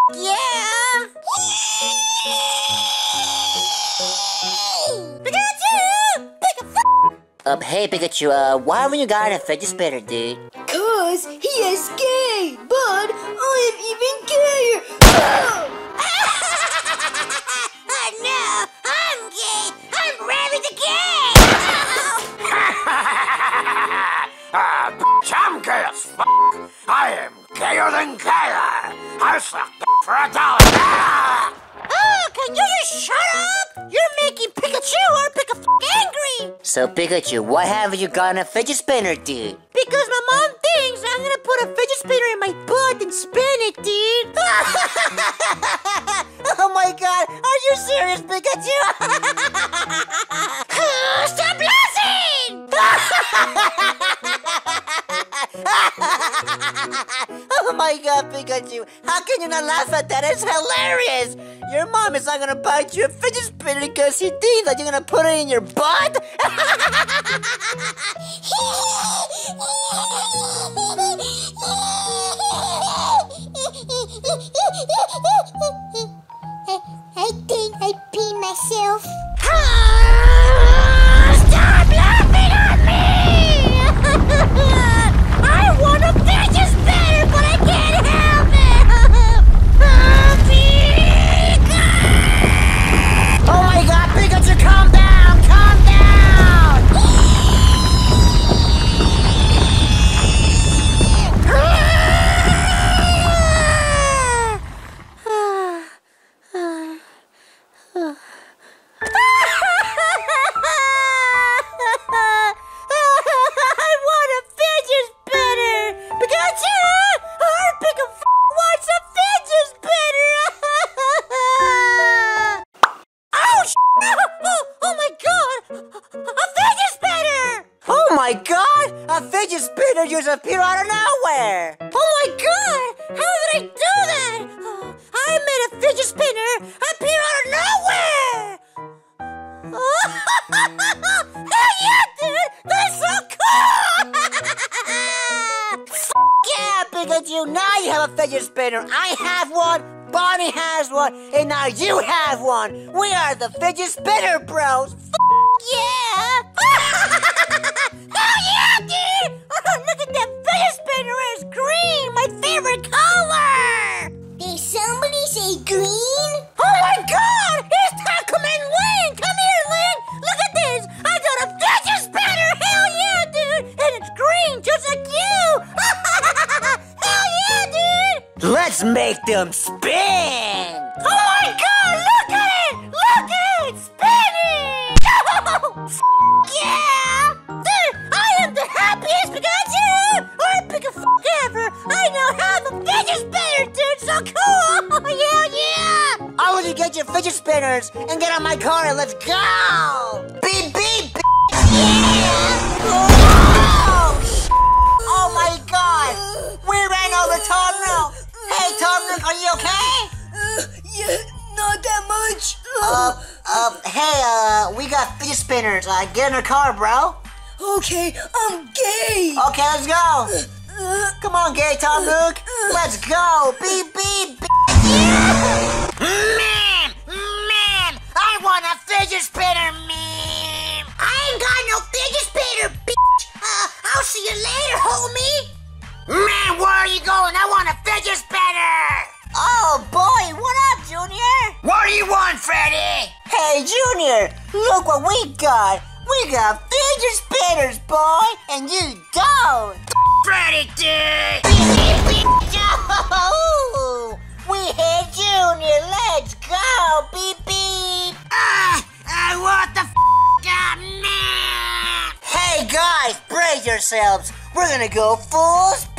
yeah! Pikachu! Hey Pikachu, why haven't you gotten a fidget spinner, dude? Cause he is gay, but I am even gayer! Oh no, I'm gay! I'm ready to gay! Bitch, I'm gay as fuck! I am gayer than gayer! I'll suck for $1! Oh, can you just shut up? You're making Pikachu or angry! So Pikachu, why haven't you gotten a fidget spinner, dude? Because my mom thinks I'm gonna put a fidget spinner in my butt and spin it, dude! Oh my god, are you serious, Pikachu? Stop laughing! Oh my god, Pikachu, how can you not laugh at that? It's hilarious! Your mom is not gonna buy you a fidget spinner because she thinks that you're gonna put it in your butt? I think I peed myself. Stop laughing at me! I want a fidget spinner, but I can't help it! Oh my god, Pikachu, calm down! Calm down! Just appear out of nowhere! Oh my god! How did I do that? I made a fidget spinner appear out of nowhere! Hell yeah, dude! That's so cool! Yeah, Pikachu! Now you have a fidget spinner. I have one, Bonnie has one, and now you have one. We are the fidget spinner bros. Yeah! Hell yeah, dude! Look at that fidget spinner, it's green! My favorite color! Did somebody say green? Oh my god! It's Tacoman Lynn! Come here, Lynn! Look at this! I got a fidget spinner! Hell yeah, dude! And it's green, just like you! Hell yeah, dude! Let's make them spin! Oh my god! Look at it! Look at it! Spinning! Yeah! Dude, I am the happiest Pikachu! Or ever! I now have a fidget spinner, dude! So cool! Yeah, yeah! I'll let you get your fidget spinners and get on my car and let's go! Beep, beep, beep! Yeah! Oh my god! We ran over Tom Nook! Hey, Tom Nook, are you okay? Yeah, not that much. Hey, we got fidget spinners. Get in our car, bro. Okay, I'm gay. Okay, let's go. Come on, gay Tom Nook. Let's go. Beep, beep, beep. Yeah! Man, I want a fidget spinner, man. I ain't got no fidget spinner, bitch. I'll see you later, homie. Man, where are you going? I want a fidget spinner. Oh, boy, what up, Junior? What do you want, Freddy? Hey, Junior, look what we got. We got fidget spinners, boy, and you don't. Freddy, dude. We hit Junior. Let's go. Beep, beep. What the up, man? Hey, guys, brace yourselves. We're gonna go full speed.